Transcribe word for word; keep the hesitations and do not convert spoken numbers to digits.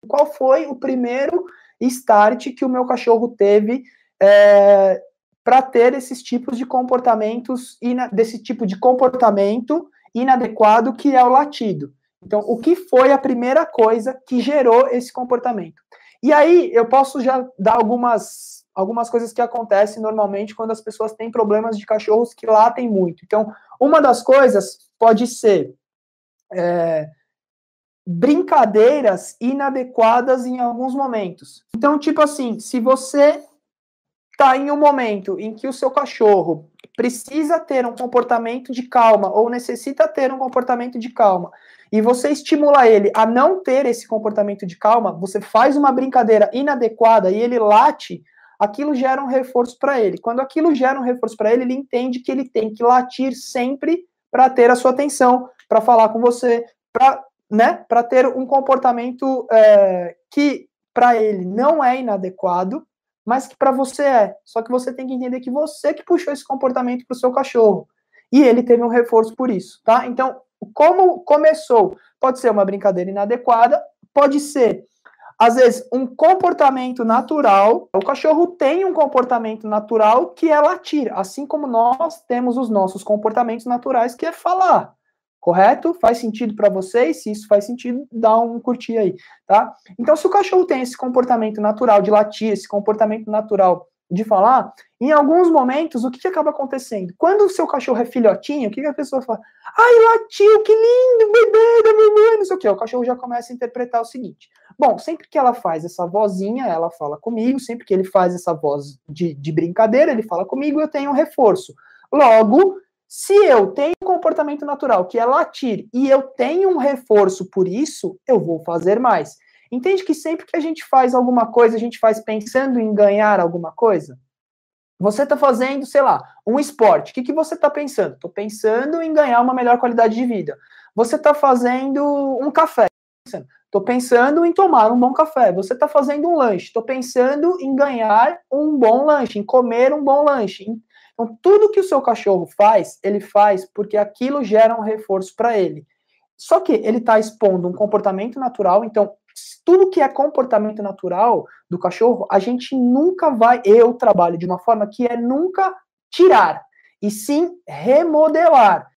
qual foi o primeiro start que o meu cachorro teve é, para ter esses tipos de comportamentos, desse tipo de comportamento inadequado que é o latido. Então, o que foi a primeira coisa que gerou esse comportamento? E aí, eu posso já dar algumas, algumas coisas que acontecem normalmente quando as pessoas têm problemas de cachorros que latem muito. Então, uma das coisas pode ser é, brincadeiras inadequadas em alguns momentos. Então, tipo assim, se você está em um momento em que o seu cachorro precisa ter um comportamento de calma ou necessita ter um comportamento de calma e você estimula ele a não ter esse comportamento de calma, você faz uma brincadeira inadequada e ele late, aquilo gera um reforço para ele. Quando aquilo gera um reforço para ele, ele entende que ele tem que latir sempre para ter a sua atenção, para falar com você, para, né, para ter um comportamento é, que para ele não é inadequado, mas que para você é. Só que você tem que entender que você que puxou esse comportamento para o seu cachorro. E ele teve um reforço por isso, tá? Então, como começou? Pode ser uma brincadeira inadequada, pode ser, às vezes, um comportamento natural. O cachorro tem um comportamento natural que é latir, assim como nós temos os nossos comportamentos naturais, que é falar. Correto? Faz sentido para vocês? Se isso faz sentido, dá um curtir aí, tá? Então, se o cachorro tem esse comportamento natural de latir, esse comportamento natural de falar, em alguns momentos, o que, que acaba acontecendo? Quando o seu cachorro é filhotinho, o que, que a pessoa fala? Ai, latiu, que lindo, bebê da mamãe, não sei o que. O cachorro já começa a interpretar o seguinte. Bom, sempre que ela faz essa vozinha, ela fala comigo, sempre que ele faz essa voz de, de brincadeira, ele fala comigo, eu tenho um reforço. Logo, se eu tenho um comportamento natural, que é latir, e eu tenho um reforço por isso, eu vou fazer mais. Entende que sempre que a gente faz alguma coisa, a gente faz pensando em ganhar alguma coisa? Você está fazendo, sei lá, um esporte. O que, que você está pensando? Estou pensando em ganhar uma melhor qualidade de vida. Você está fazendo um café. Estou pensando em tomar um bom café. Você está fazendo um lanche. Estou pensando em ganhar um bom lanche, em comer um bom lanche. Então, tudo que o seu cachorro faz, ele faz porque aquilo gera um reforço para ele. Só que ele está expondo um comportamento natural, então, tudo que é comportamento natural do cachorro, a gente nunca vai, eu trabalho de uma forma que é nunca tirar, e sim remodelar.